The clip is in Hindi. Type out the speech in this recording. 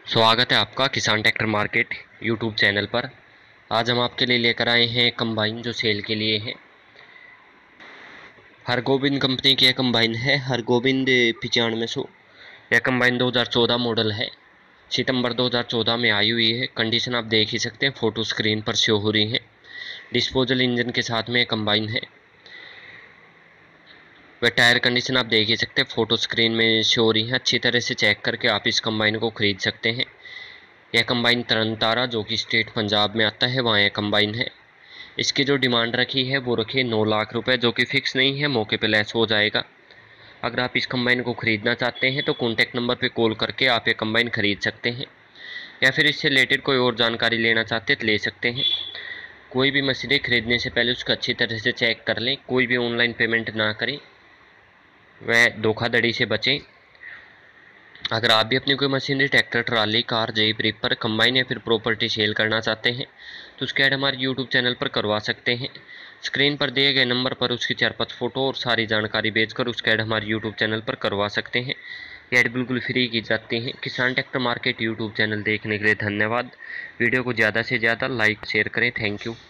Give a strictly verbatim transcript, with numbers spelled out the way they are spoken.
स्वागत है आपका किसान ट्रैक्टर मार्केट यूट्यूब चैनल पर। आज हम आपके लिए लेकर आए हैं कंबाइन जो सेल के लिए है। हरगोबिंद कंपनी की यह कंबाइन है, हरगोबिंद पचानवे सौ। यह कंबाइन दो हज़ार चौदह मॉडल है, सितंबर दो हज़ार चौदह में आई हुई है। कंडीशन आप देख ही सकते हैं, फ़ोटो स्क्रीन पर शो हो रही है। डिस्पोजल इंजन के साथ में कंबाइन है। वह टायर कंडीशन आप देख ही सकते हैं, फ़ोटो स्क्रीन में शो हो रही है। अच्छी तरह से चेक करके आप इस कंबाइन को ख़रीद सकते हैं। यह कंबाइन तरनतारा जो कि स्टेट पंजाब में आता है, वहाँ यह कंबाइन है। इसकी जो डिमांड रखी है वो रखी है नौ लाख रुपए, जो कि फिक्स नहीं है, मौके पे लेस हो जाएगा। अगर आप इस कंबाइन को ख़रीदना चाहते हैं तो कॉन्टैक्ट नंबर पे कॉल करके आप ये कंबाइन ख़रीद सकते हैं, या फिर इससे रिलेटेड कोई और जानकारी लेना चाहते हैं तो ले सकते हैं। कोई भी मशीनें खरीदने से पहले उसका अच्छी तरह से चेक कर लें। कोई भी ऑनलाइन पेमेंट ना करें, वह धोखाधड़ी से बचें। अगर आप भी अपनी कोई machinery, tractor, trolley, car, jeep, reaper, combine या फिर प्रॉपर्टी सेल करना चाहते हैं तो उसका ऐड हमारे यूट्यूब चैनल पर करवा सकते हैं। स्क्रीन पर दिए गए नंबर पर उसकी चार पाँच फ़ोटो और सारी जानकारी भेजकर उसका ऐड हमारे यूट्यूब चैनल पर करवा सकते हैं। ये ऐड बिल्कुल फ्री की जाती है। किसान ट्रैक्टर मार्केट यूट्यूब चैनल देखने के लिए धन्यवाद। वीडियो को ज़्यादा से ज़्यादा लाइक शेयर करें। Thank you.